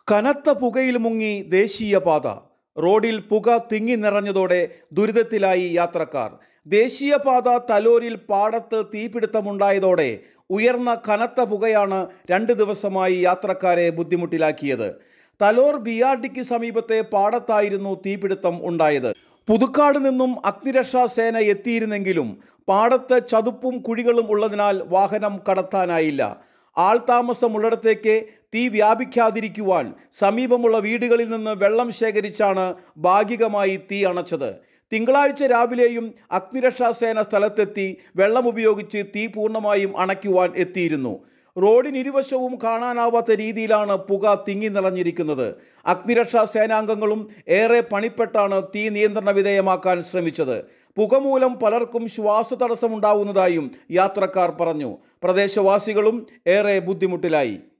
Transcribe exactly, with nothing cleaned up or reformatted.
കനത്ത പുകയിൽ മുങ്ങി ദേശീയപാത. റോഡിൽ പുക തിങ്ങി നിറഞ്ഞതോടെ ദുരിതത്തിലായി യാത്രക്കാർ. ദേശീയപാത തലോരിൽ പാടത്ത് തീപിടുത്തമുണ്ടായതോടെ ഉയർന്ന കനത്ത പുകയാണ് രണ്ട് ദിവസമായി യാത്രക്കാരെ ബുദ്ധിമുട്ടിലാക്കിയത്. തലോർ ബി ആർ ഡിക്ക് സമീപത്തെ പാടത്തായിരുന്നു തീപിടുത്തം ഉണ്ടായത്. പുതുക്കാട് നിന്നും അഗ്നിരക്ഷാ സേന എത്തിയിരുന്നെങ്കിലും പാടത്ത് ചതുപ്പും കുഴികളും ഉള്ളതിനാൽ വാഹനം കടത്താനായില്ല. ആൾതാമസമുള്ളിടത്തേക്ക് തീ വ്യാപിക്കാതിരിക്കുവാൻ സമീപമുള്ള വീടുകളിൽ നിന്ന് വെള്ളം ശേഖരിച്ചാണ് ഭാഗികമായി തീ അണച്ചത്. തിങ്കളാഴ്ച രാവിലെയും അഗ്നിരക്ഷാസേന സ്ഥലത്തെത്തി വെള്ളം ഉപയോഗിച്ച് തീ പൂർണ്ണമായും അണയ്ക്കുവാൻ എത്തിയിരുന്നു. റോഡിനിരുവശവും കാണാനാവാത്ത രീതിയിലാണ് പുക തിങ്ങി നിറഞ്ഞിരിക്കുന്നത്. അഗ്നിരക്ഷാ സേനാംഗങ്ങളും ഏറെ പണിപ്പെട്ടാണ് തീ നിയന്ത്രണ വിധേയമാക്കാൻ ശ്രമിച്ചത്. പുക മൂലം പലർക്കും ശ്വാസതടസ്സമുണ്ടാവുന്നതായും യാത്രക്കാർ പറഞ്ഞു. പ്രദേശവാസികളും ഏറെ ബുദ്ധിമുട്ടിലായി.